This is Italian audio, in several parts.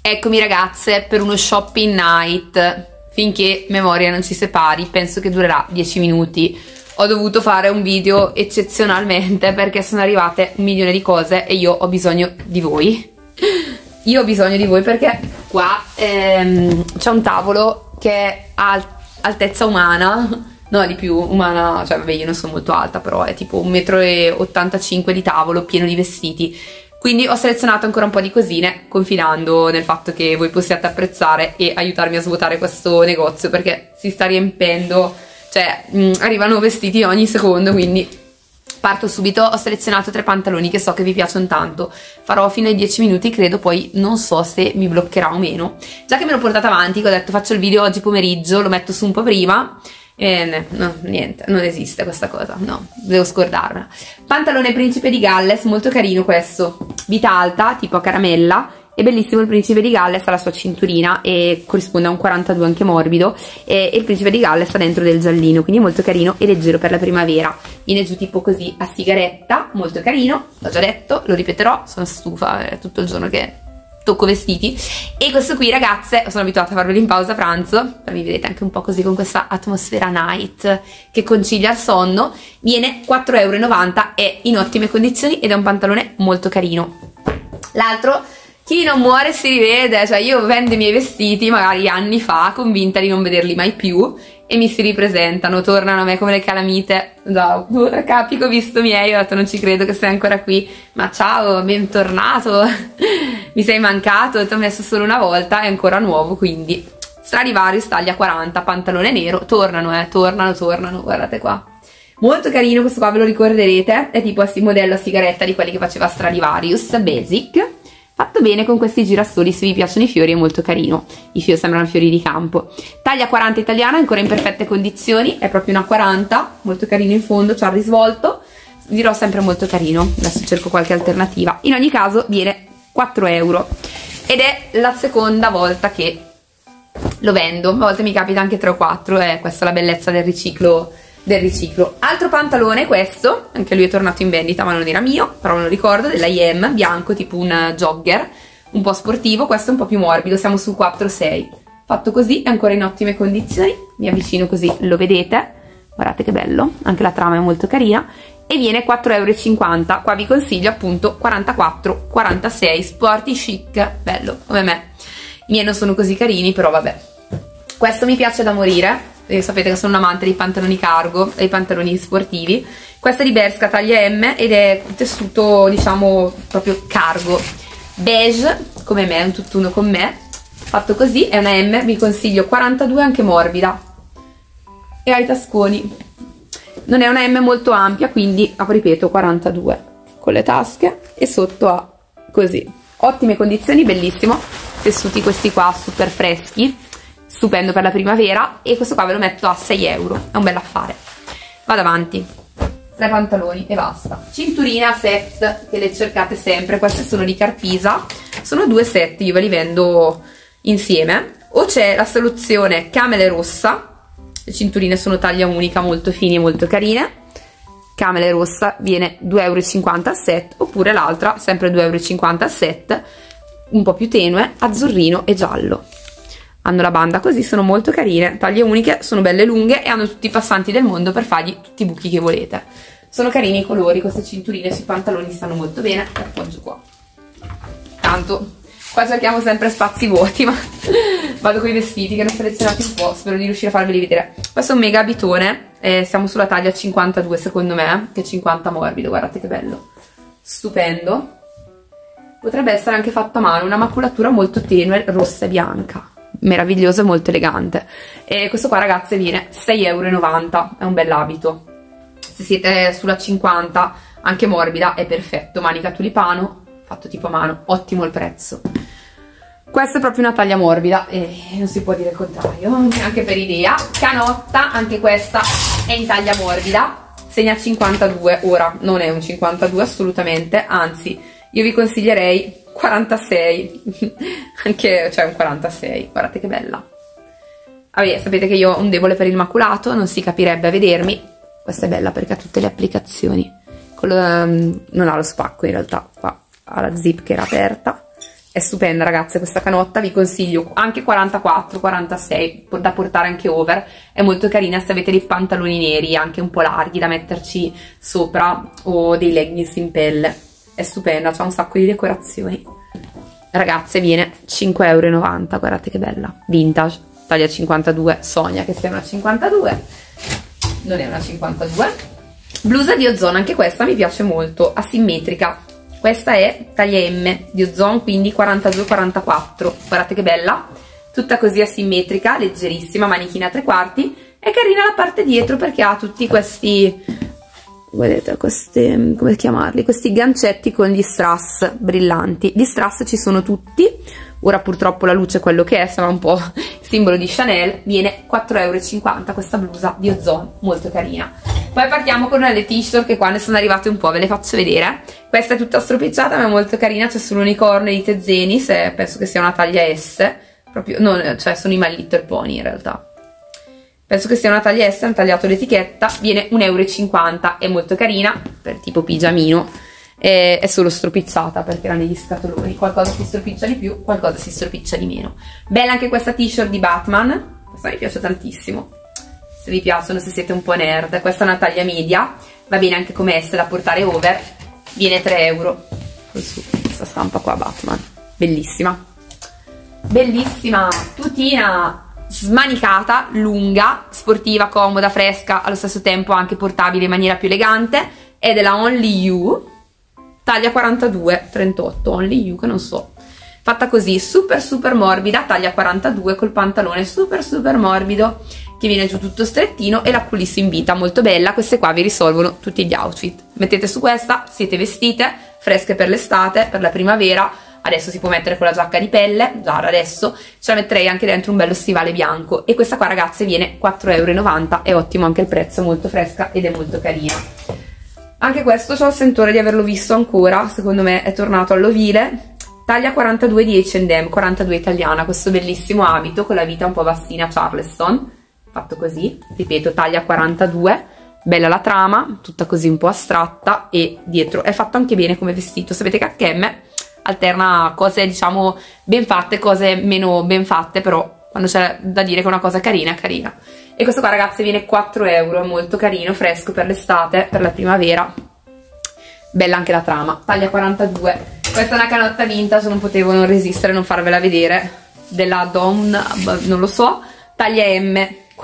Eccomi ragazze per uno shopping night, finché memoria non ci separi, penso che durerà 10 minuti. Ho dovuto fare un video eccezionalmente perché sono arrivate 1 milione di cose e io ho bisogno di voi. Io ho bisogno di voi perché qua c'è un tavolo che è altezza umana, no di più, umana, cioè vabbè io non sono molto alta però è tipo 1,85 m di tavolo pieno di vestiti. Quindi ho selezionato ancora un po' di cosine, confidando nel fatto che voi possiate apprezzare e aiutarmi a svuotare questo negozio, perché si sta riempendo, cioè arrivano vestiti ogni secondo, quindi parto subito. Ho selezionato 3 pantaloni che so che vi piacciono tanto, farò fino ai 10 minuti credo, poi non so se mi bloccherà o meno. Già che me l'ho portata avanti, che ho detto faccio il video oggi pomeriggio, lo metto su un po' prima. No, niente, non esiste questa cosa, no, devo scordarmela. Pantalone Principe di Galles, molto carino questo, vita alta, tipo a caramella, è bellissimo. Il Principe di Galles ha la sua cinturina e corrisponde a un 42 anche morbido, e il Principe di Galles ha dentro del giallino, quindi molto carino e leggero per la primavera. Viene giù tipo così a sigaretta, molto carino, l'ho già detto, lo ripeterò, sono stufa, è tutto il giorno che tocco vestiti. E questo qui ragazze, sono abituata a farvelo in pausa pranzo, mi vedete anche un po' così con questa atmosfera night che concilia il sonno, viene 4,90 €, è in ottime condizioni ed è un pantalone molto carino. L'altro, chi non muore si rivede, cioè io vendo i miei vestiti magari anni fa convinta di non vederli mai più e mi si ripresentano, tornano a me come le calamite. Da 2 capi che ho visto miei, ho detto non ci credo che sei ancora qui, ma ciao, bentornato, mi sei mancato, ti ho messo solo una volta, è ancora nuovo, quindi Stradivarius taglia 40, pantalone nero, tornano, guardate qua. Molto carino questo qua, ve lo ricorderete, è tipo modello a sigaretta di quelli che faceva Stradivarius, basic. Fatto bene con questi girasoli, se vi piacciono i fiori è molto carino, i fiori sembrano fiori di campo. Taglia 40 italiana, ancora in perfette condizioni, è proprio una 40, molto carino in fondo, c'ha il risvolto, dirò sempre molto carino, adesso cerco qualche alternativa. In ogni caso viene 4 € ed è la seconda volta che lo vendo, a volte mi capita anche 3 o 4, questa è la bellezza del riciclo. Altro pantalone, questo anche lui è tornato in vendita ma non era mio, però me lo ricordo, della IM, bianco, tipo un jogger un po' sportivo. Questo è un po' più morbido, siamo sul 4,6, fatto così, è ancora in ottime condizioni, mi avvicino così lo vedete, guardate che bello, anche la trama è molto carina e viene 4,50 €. Qua vi consiglio appunto 44, 46, sporty chic, bello come me. I miei non sono così carini però vabbè. Questo mi piace da morire. Sapete che sono un amante dei pantaloni cargo e dei pantaloni sportivi. Questo è di Bershka, taglia M, ed è tessuto diciamo proprio cargo, beige come me, un tutt'uno con me, fatto così, è una M, vi consiglio 42, anche morbida e ha i tasconi, non è una M molto ampia, quindi ripeto 42 con le tasche e sotto ha così, ottime condizioni, bellissimo, tessuti questi qua super freschi, stupendo per la primavera, e questo qua ve lo metto a 6 €, è un bel affare. Vado avanti, 3 pantaloni e basta. Cinturina set, che le cercate sempre, queste sono di Carpisa, sono 2 set, io ve li vendo insieme. O c'è la soluzione camele rossa, le cinturine sono taglia unica, molto fini e molto carine, camele rossa, viene 2,50 € a set, oppure l'altra, sempre 2,50 € a set, un po' più tenue, azzurrino e giallo. Hanno la banda così, sono molto carine, taglie uniche, sono belle lunghe e hanno tutti i passanti del mondo per fargli tutti i buchi che volete. Sono carini i colori, queste cinturine sui pantaloni stanno molto bene, appoggio qua. Tanto qua cerchiamo sempre spazi vuoti, ma vado con i vestiti che ne ho selezionati un po', spero di riuscire a farveli vedere. Questo è un mega abitone, siamo sulla taglia 52 secondo me, che è 50 morbido, guardate che bello, stupendo. Potrebbe essere anche fatto a mano, una maculatura molto tenue, rossa e bianca. Meraviglioso e molto elegante. E questo qua ragazze viene 6,90 €, è un bell'abito, se siete sulla 50 anche morbida è perfetto, manica tulipano fatto tipo a mano, ottimo il prezzo. Questo è proprio una taglia morbida e non si può dire il contrario, anche per idea. Canotta, anche questa è in taglia morbida, segna 52, ora non è un 52 assolutamente, anzi io vi consiglierei 46, anche, cioè un 46, guardate che bella. Vabbè, sapete che io ho un debole per il maculato, non si capirebbe a vedermi. Questa è bella perché ha tutte le applicazioni, non ha lo spacco in realtà, qua ha la zip che era aperta, è stupenda ragazze questa canotta, vi consiglio anche 44, 46 da portare anche over, è molto carina se avete dei pantaloni neri anche un po' larghi da metterci sopra o dei leggings in pelle, è stupenda, c'ha un sacco di decorazioni. Ragazze viene 5,90 €, guardate che bella, vintage, taglia 52, Sonia che sembra 52, non è una 52. Blusa di Ozone, anche questa mi piace molto, asimmetrica. Questa è taglia M di Ozone, quindi 42-44. Guardate che bella, tutta così asimmetrica, leggerissima, manichina a 3/4. È carina la parte dietro perché ha tutti questi, vedete, questi, come chiamarli? Questi gancetti con gli strass brillanti. Gli strass ci sono tutti. Ora purtroppo la luce è quello che è, sembra un po' simbolo di Chanel. Viene 4,50 € questa blusa di Ozone, molto carina. Poi partiamo con le t-shirt che qua ne sono arrivate un po', ve le faccio vedere. Questa è tutta stropicciata ma è molto carina, c'è sull'unicorno di Tezzeni, penso che sia una taglia S, proprio, no, cioè sono i My Little Pony in realtà. Penso che sia una taglia S, hanno tagliato l'etichetta, viene 1,50 €, è molto carina, per tipo pigiamino, è solo stropicciata perché era negli scatoloni, qualcosa si stropiccia di più, qualcosa si stropiccia di meno. Bella anche questa t-shirt di Batman, questa mi piace tantissimo. Se vi piacciono, se siete un po' nerd, questa è una taglia media, va bene anche come S da portare over, viene 3 €. Questa stampa qua Batman, bellissima, bellissima, tutina smanicata, lunga, sportiva, comoda, fresca, allo stesso tempo anche portabile in maniera più elegante, è della Only You, taglia 42-38, Only You che non so, fatta così, super morbida, taglia 42 col pantalone super morbido che viene giù tutto strettino e la culisse in vita, molto bella. Queste qua vi risolvono tutti gli outfit, mettete su questa, siete vestite, fresche per l'estate, per la primavera. Adesso si può mettere con la giacca di pelle, già adesso ce la metterei anche dentro un bello stivale bianco. E questa qua ragazze viene 4,90 €, è ottimo anche il prezzo, molto fresca ed è molto carina. Anche questo ho il sentore di averlo visto ancora, secondo me è tornato all'ovile, taglia 42 di H&M, 42 italiana, questo bellissimo abito con la vita un po' bassina Charleston, fatto così, ripeto, taglia 42, bella la trama, tutta così un po' astratta e dietro è fatto anche bene come vestito. Sapete che H&M alterna cose diciamo ben fatte, cose meno ben fatte, però quando c'è da dire che una cosa è carina, è carina. E questo qua ragazzi viene 4 €, è molto carino, fresco per l'estate, per la primavera, bella anche la trama, taglia 42. Questa è una canotta vintage, non potevo non resistere a non farvela vedere, della Dawn, non lo so, taglia M,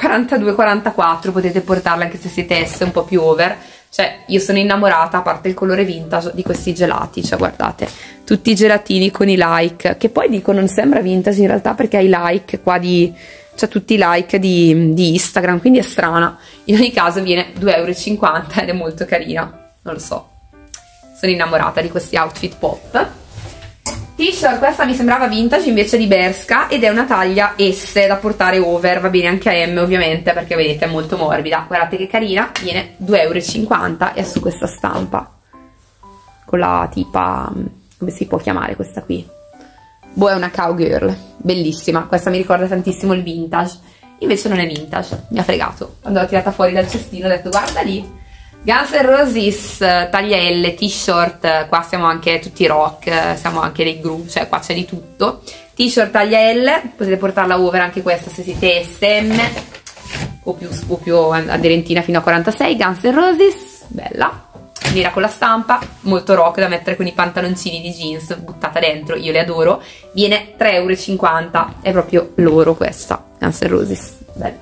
42-44, potete portarla anche se siete S un po' più over. Cioè io sono innamorata, a parte il colore vintage, di questi gelati, cioè guardate, tutti i gelatini con i like, che poi dico non sembra vintage in realtà perché ha i like qua cioè tutti i like di Instagram, quindi è strana. In ogni caso viene 2,50 € ed è molto carina, non lo so, sono innamorata di questi outfit pop. T-shirt, questa mi sembrava vintage invece di Bershka ed è una taglia S da portare over, va bene anche a M ovviamente perché vedete è molto morbida, guardate che carina, viene 2,50 € e è su questa stampa con la tipa, come si può chiamare questa qui? Boh, è una cowgirl, bellissima, questa mi ricorda tantissimo il vintage, invece non è vintage, mi ha fregato, quando l'ho tirata fuori dal cestino ho detto guarda lì. Guns N' Roses taglia L, t-shirt, qua siamo anche tutti rock, siamo anche dei group, cioè qua c'è di tutto. T-shirt taglia L, potete portarla over anche questa se siete SM o più aderentina fino a 46, Guns N' Roses, bella, nera con la stampa, molto rock da mettere con i pantaloncini di jeans, buttata dentro, io le adoro, viene 3,50 €, è proprio loro questa, Guns N' Roses, bella.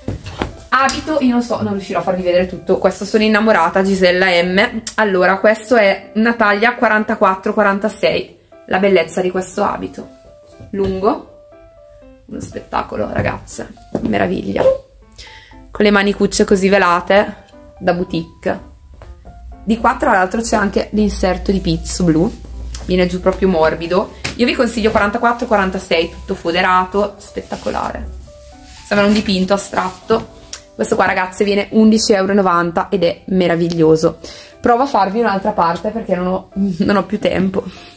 Abito, io non so, non riuscirò a farvi vedere tutto, questo sono innamorata, Gisella M. Allora, questo è una taglia 44-46, la bellezza di questo abito, lungo, uno spettacolo ragazze, meraviglia, con le manicucce così velate, da boutique. Di qua tra l'altro c'è anche l'inserto di pizzo blu, viene giù proprio morbido, io vi consiglio 44-46, tutto foderato, spettacolare, sembra un dipinto astratto. Questo qua ragazze viene 11,90 € ed è meraviglioso. Provo a farvi un'altra parte perché non ho più tempo.